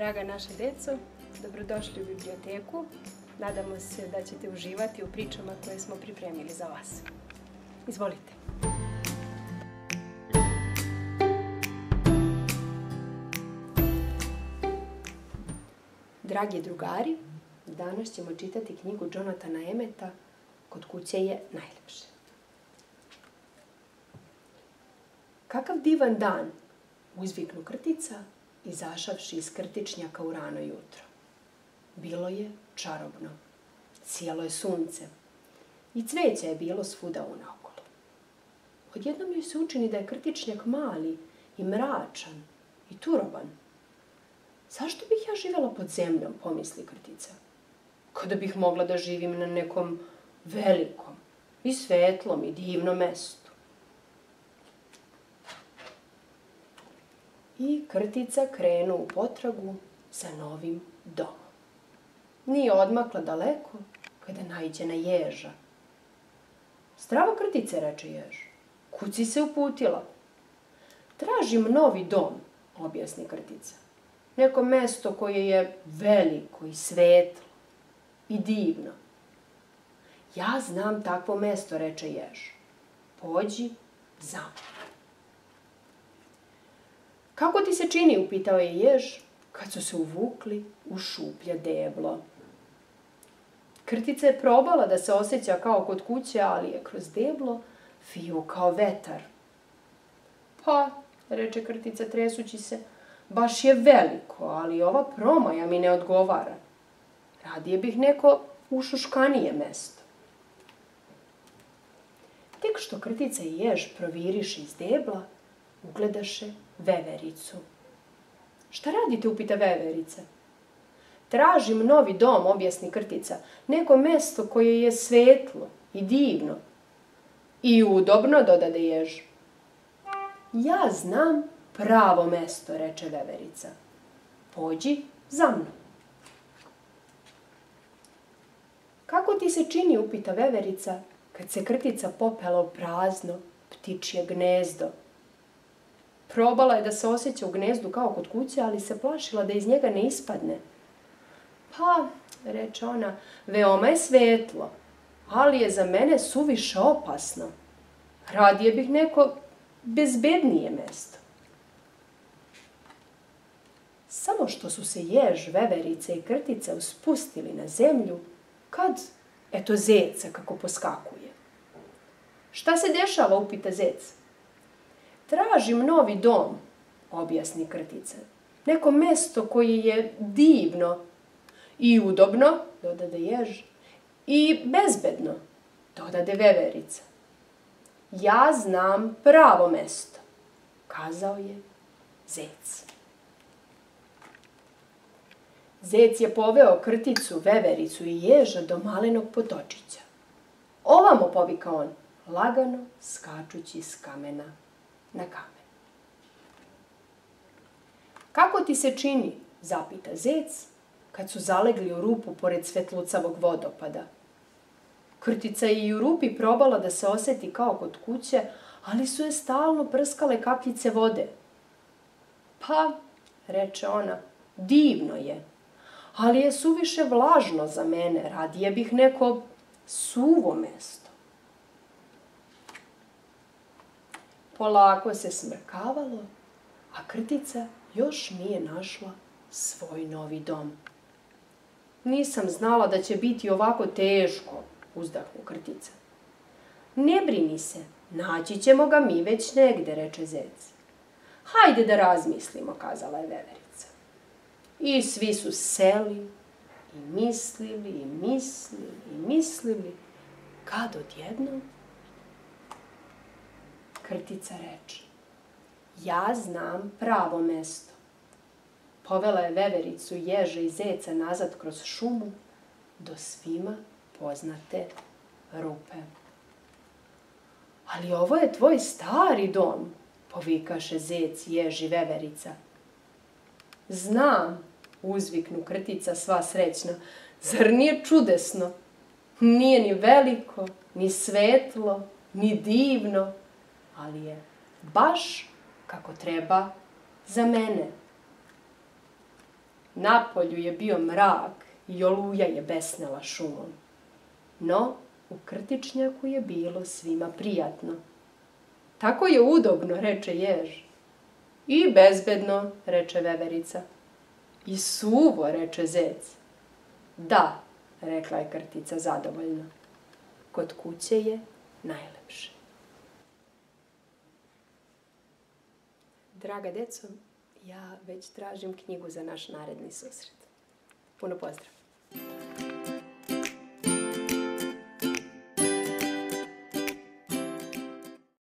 Draga naša deco, dobrodošli u biblioteku. Nadamo se da ćete uživati u pričama koje smo pripremili za vas. Izvolite. Dragi drugari, danas ćemo čitati knjigu Jonathana Emmeta Kod kuće je najlepše. Kakav divan dan, uzviknu Krtica, izašavši iz krtičnjaka u rano jutro. Bilo je čarobno. Cijelo je sunce. I cveća je bilo svuda unaokolo. Odjednom joj se učini da je krtičnjak mali i mračan i turoban. Zašto bih ja živjela pod zemljom, pomisli Krtica, kada bih mogla da živim na nekom velikom i svetlom i divnom mestu. I Krtica krenu u potragu za novim domom. Nije odmakla daleko kada naiđe na ježa. Zdravo, Krtice, reče jež. Kud si se uputila? Tražim novi dom, objasni Krtica. Neko mesto koje je veliko i svetlo i divno. Ja znam takvo mesto, reče jež. Pođi za mnom. Kako ti se čini, upitao je jež, kad su se uvukli u šuplje deblo. Krtica je probala da se osjeća kao kod kuće, ali je kroz deblo fijukao vetar. Pa, reče Krtica tresući se, baš je veliko, ali ova promaja mi ne odgovara. Radije bih neko ušuškanije mesto. Tek što Krtica i jež proviriše iz debla, ugledaše vevericu. Šta radite, upita veverica. Tražim novi dom, objasni Krtica. Neko mesto koje je svetlo i divno. I udobno, dodade jež. Ja znam pravo mesto, reče veverica. Pođi za mnom. Kako ti se čini, upita veverica, kad se Krtica popela u prazno ptičje gnezdo. Probala je da se osjeća u gnezdu kao kod kuće, ali se plašila da iz njega ne ispadne. Pa, reče ona, veoma je svetlo, ali je za mene suviše opasno. Radije bih neko bezbednije mesto. Samo što su se jež, veverica i Krtica spustili na zemlju, kad, eto zeca kako poskakuje. Šta se dešava, upita zec. Tražim novi dom, objasni Krtica. Neko mesto koje je divno i udobno, dodade jež, i bezbedno, dodade veverica. Ja znam pravo mesto, kazao je zec. Zec je poveo Krticu, vevericu i ježa do malenog potočića. Ovamo, povika on, lagano skačući s kamena na kamen. Kako ti se čini, zapita zec, kad su zalegli u rupu pored svetlucavog vodopada. Krtica je i u rupi probala da se osjeti kao kod kuće, ali su je stalno prskale kapljice vode. Pa, reče ona, divno je, ali je suviše vlažno za mene, radije bih neko suvo mesto. Polako se smrkavalo, a Krtica još nije našla svoj novi dom. Nisam znala da će biti ovako teško, uzdahnu Krtica. Ne brini se, naći ćemo ga mi već negde, reče zec. Hajde da razmislimo, kazala je veverica. I svi su seli i mislili, kad odjednom Krtica reče. Ja znam pravo mesto. Povela je vevericu, ježa i zeca nazad kroz šumu do svima poznate rupe. Ali ovo je tvoj stari dom, povikaše zec, jež i veverica. Znam, uzviknu Krtica sva srećna, zar nije čudesno? Nije ni veliko, ni svetlo, ni divno, ali je baš kako treba za mene. Napolju je bio mrak i oluja je besnela šumom. No, u krtičnjaku je bilo svima prijatno. Tako je udobno, reče jež. I bezbedno, reče veverica. I suvo, reče zec. Da, rekla je krtica zadovoljno. Kod kuće je najlepše. Draga deco, ja već tražim knjigu za naš naredni susret. Puno pozdrav!